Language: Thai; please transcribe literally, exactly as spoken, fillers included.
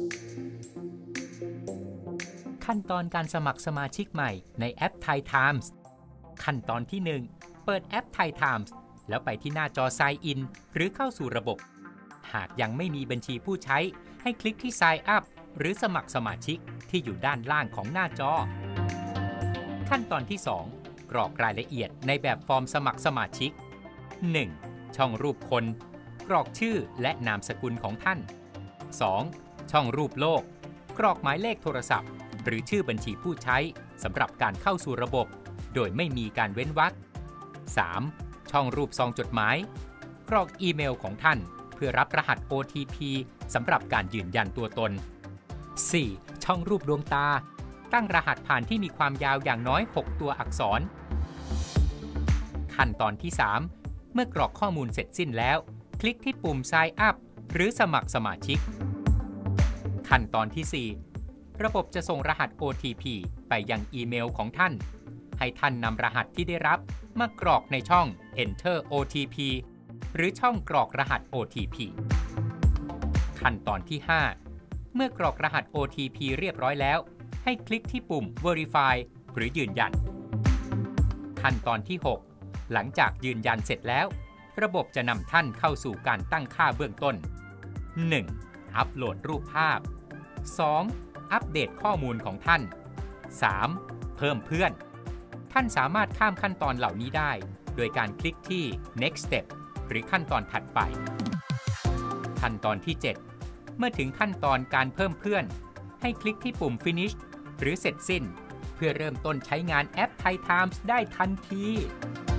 ขั้นตอนการสมัครสมาชิกใหม่ในแอป Thai Times ขั้นตอนที่ หนึ่ง เปิดแอป Thai Times แล้วไปที่หน้าจอ Sign In หรือเข้าสู่ระบบหากยังไม่มีบัญชีผู้ใช้ให้คลิกที่ Sign Up หรือสมัครสมาชิกที่อยู่ด้านล่างของหน้าจอขั้นตอนที่ สอง กรอกรายละเอียดในแบบฟอร์มสมัครสมาชิก หนึ่ง ช่องรูปคนกรอกชื่อและนามสกุลของท่าน สอง ช่องรูปโลกกรอกหมายเลขโทรศัพท์หรือชื่อบัญชีผู้ใช้สำหรับการเข้าสู่ระบบโดยไม่มีการเว้นวรรค สาม ช่องรูปซองจดหมายกรอกอีเมลของท่านเพื่อรับรหัส โอ ที พี สำหรับการยืนยันตัวตน สี่ ช่องรูปดวงตาตั้งรหัสผ่านที่มีความยาวอย่างน้อย หก ตัวอักษรขั้นตอนที่ สาม เมื่อกรอกข้อมูลเสร็จสิ้นแล้วคลิกที่ปุ่ม Sign Up หรือสมัครสมาชิกขั้นตอนที่ สี่ ระบบจะส่งรหัส โอ ที พี ไปยังอีเมลของท่านให้ท่านนำรหัสที่ได้รับมากรอกในช่อง Enter โอ ที พี หรือช่องกรอกรหัส โอ ที พี ขั้นตอนที่ ห้า เมื่อกรอกรหัส โอ ที พี เรียบร้อยแล้วให้คลิกที่ปุ่ม Verify หรือยืนยันขั้นตอนที่ หก หลังจากยืนยันเสร็จแล้วระบบจะนำท่านเข้าสู่การตั้งค่าเบื้องต้น หนึ่ง อัปโหลดรูปภาพ สอง อัปเดตข้อมูลของท่าน สาม เพิ่มเพื่อนท่านสามารถข้ามขั้นตอนเหล่านี้ได้โดยการคลิกที่ Next Step หรือขั้นตอนถัดไปขั้นตอนที่ เจ็ด เมื่อถึงขั้นตอนการเพิ่มเพื่อนให้คลิกที่ปุ่ม Finish หรือเสร็จสิ้นเพื่อเริ่มต้นใช้งานแอป Thai Times ได้ทันที